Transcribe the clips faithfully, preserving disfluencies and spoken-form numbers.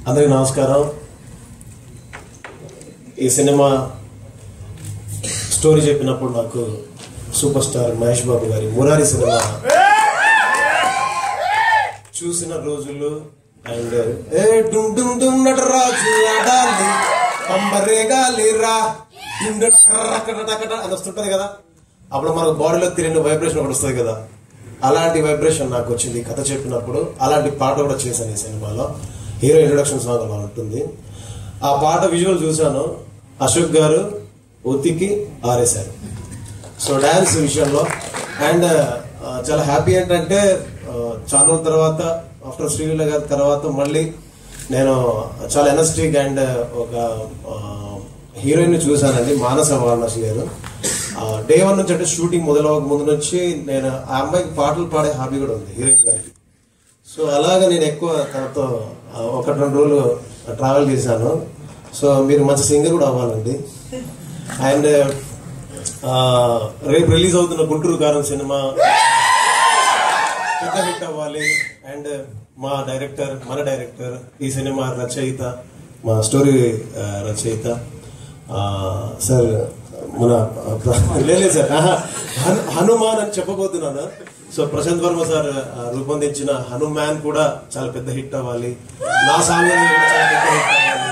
అందరికీ నమస్కారం. ఈ సినిమా స్టోరీ చెప్పినప్పుడు నాకు సూపర్ స్టార్ మహేష్ బాబు గారి మురారి సినిమా చూసిన రోజులు అండ్ ఏ డుమ్ డుమ్ డుమ్ నటరాజు ఆడాలి పంబరేగాలి రా అని వస్తుంటది కదా, అప్పుడు మనకు బాడీలో తెలియని వైబ్రేషన్ ఒకటి వస్తుంది కదా, అలాంటి వైబ్రేషన్ నాకు వచ్చింది కథ చెప్పినప్పుడు. అలాంటి పాట కూడా చేశాను ఈ సినిమాలో. హీరో ఇంట్రొడక్షన్ సాంగ్ అలా ఉంటుంది. ఆ పాట విజువల్ చూశాను, అశోక్ గారు ఉతికి ఆరేశారు. సో డాన్స్ విషయంలో అండ్ చాలా హ్యాపీ ఏంటంటే చాలా రోజుల తర్వాత ఆఫ్టర్ శ్రీలీల గారి తర్వాత మళ్ళీ నేను చాలా ఎనర్జెటిక్ అండ్ ఒక హీరోయిన్ ని చూశానండి, మానస వారణాసి గారు. డే వన్ నుంచి అంటే షూటింగ్ మొదలవక ముందు నుంచి నేను ఆ అమ్మాయికి పాటలు పాడే హాబీ కూడా ఉంది హీరోయిన్ గారికి. సో అలాగా నేను ఎక్కువ తనతో ఒకటి రెండు రోజులు ట్రావెల్ చేశాను. సో మీరు మంచి సింగర్ కూడా అవ్వాలండి. అండ్ రేపు రిలీజ్ అవుతున్న గుంటూరు కారం సినిమా పెద్ద హిట్ అవ్వాలి. అండ్ మా డైరెక్టర్ మన డైరెక్టర్ ఈ సినిమా రచయిత, మా స్టోరీ రచయిత సార్ మన లేదు సార్ హనుమాన్ అని చెప్పబోతున్నాను. సో ప్రశాంత్ వర్మ సార్ రూపొందించిన హనుమాన్ కూడా చాలా పెద్ద హిట్ అవ్వాలి. నా సాంగ్ చాలా పెద్ద హిట్ అవ్వాలి.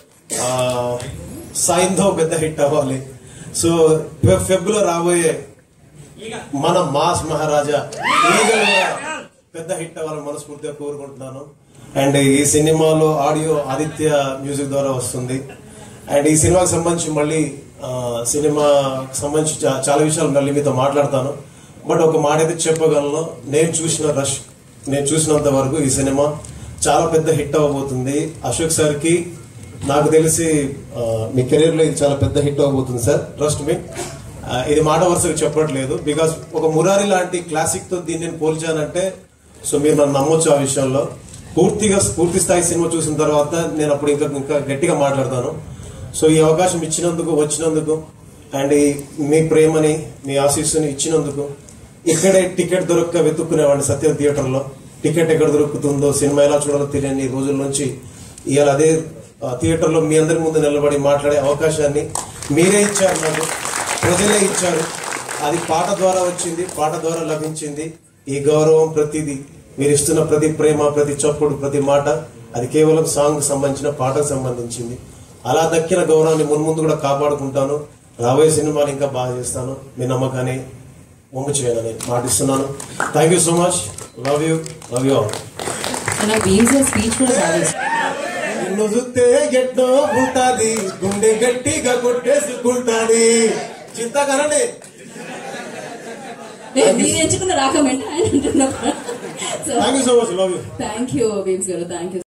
సైంధవ్ పెద్ద హిట్ అవ్వాలి. సో ఫెబ్ లో రాబోయే మన మాస్ మహారాజా ఈగల్ పెద్ద హిట్ అవ్వాలని మనస్ఫూర్తిగా కోరుకుంటున్నాను. అండ్ ఈ సినిమాలో ఆడియో ఆదిత్య మ్యూజిక్ ద్వారా వస్తుంది. అండ్ ఈ సినిమాకి సంబంధించి మళ్ళీ సినిమాకి సంబంధించి చాలా విషయాలు మళ్ళీ మీతో మాట్లాడతాను. బట్ ఒక మాట అయితే చెప్పగలను, నేను చూసిన రష్ నేను చూసినంత వరకు ఈ సినిమా చాలా పెద్ద హిట్ అవ్వబోతుంది. అశోక్ సార్ కి నాకు తెలిసి మీ కెరీర్ లో ఇది చాలా పెద్ద హిట్ అవ్వబోతుంది సార్, ట్రస్ట్ మీ. ఇది మాట వరుసగా చెప్పట్లేదు, బికాస్ ఒక మురారి లాంటి క్లాసిక్ తో దీన్ని నేను పోల్చానంటే సో మీరు నన్ను నమ్మొచ్చు ఆ విషయంలో. పూర్తిగా పూర్తి స్థాయి సినిమా చూసిన తర్వాత నేను అప్పుడు ఇంకా ఇంకా గట్టిగా మాట్లాడతాను. సో ఈ అవకాశం ఇచ్చినందుకు వచ్చినందుకు అండ్ మీ ప్రేమని మీ ఆశీస్సుని ఇచ్చినందుకు, ఇక్కడే టికెట్ దొరక్క వెతుక్కునేవాడిని సత్యం థియేటర్ లో. టికెట్ ఎక్కడ దొరుకుతుందో, సినిమా ఎలా చూడాలో తెలియని రోజుల నుంచి ఇవాళ అదే థియేటర్ లో మీ అందరి ముందు నిలబడి మాట్లాడే అవకాశాన్ని మీరే ఇచ్చారు, నాకు ప్రజలే ఇచ్చారు. అది పాట ద్వారా వచ్చింది, పాట ద్వారా లభించింది. ఈ గౌరవం ప్రతిదీ మీరు ఇస్తున్న ప్రతి ప్రేమ, ప్రతి చప్పుడు, ప్రతి మాట అది కేవలం సాంగ్ సంబంధించిన పాటకు సంబంధించింది. అలా దక్కిన గౌరవాన్ని మున్ముందు కూడా కాపాడుకుంటాను. రాబోయే సినిమాలు ఇంకా బాగా చేస్తాను. మీ నమ్మకాన్ని ఒమ్ము చేయాలని మాటిస్తున్నాను. Thank you so much. Love you love you all. నిన్ను చూస్తే ఎట్టో ఉంటాది, గుండె గట్టిగా కొట్టేసుకుంటాది. చింతకరండి ఎంచుకున్న రాకమంటే ఆయన అంటున్నారు. Thank you so much. Love you. Thank you Bheems garu. Thank you.